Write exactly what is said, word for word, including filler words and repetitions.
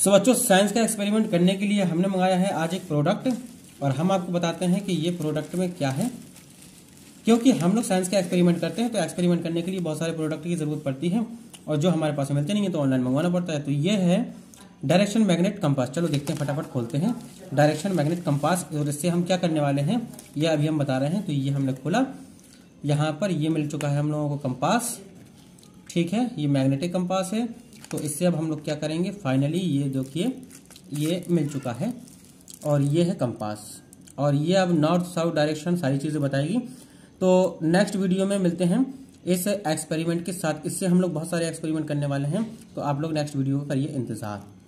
सो बच्चों, साइंस का एक्सपेरिमेंट करने के लिए हमने मंगाया है आज एक प्रोडक्ट, और हम आपको बताते हैं कि ये प्रोडक्ट में क्या है। क्योंकि हम लोग साइंस का एक्सपेरिमेंट करते हैं तो एक्सपेरिमेंट करने के लिए बहुत सारे प्रोडक्ट की जरूरत पड़ती है, और जो हमारे पास मिलते नहीं है तो ऑनलाइन मंगवाना पड़ता है। तो ये है डायरेक्शन मैग्नेट कंपास। चलो देखते हैं, फटाफट खोलते हैं डायरेक्शन मैग्नेट कंपास। और इससे हम क्या करने वाले हैं ये अभी हम बता रहे हैं। तो ये हमने खोला, यहाँ पर ये मिल चुका है हम लोगों को कंपास, ठीक है, ये मैग्नेटिक कंपास है। तो इससे अब हम लोग क्या करेंगे, फाइनली ये देखिए ये मिल चुका है, और ये है कंपास, और ये अब नॉर्थ साउथ डायरेक्शन सारी चीज़ें बताएगी। तो नेक्स्ट वीडियो में मिलते हैं इस एक्सपेरिमेंट के साथ। इससे हम लोग बहुत सारे एक्सपेरिमेंट करने वाले हैं, तो आप लोग नेक्स्ट वीडियो को करिए इंतजार।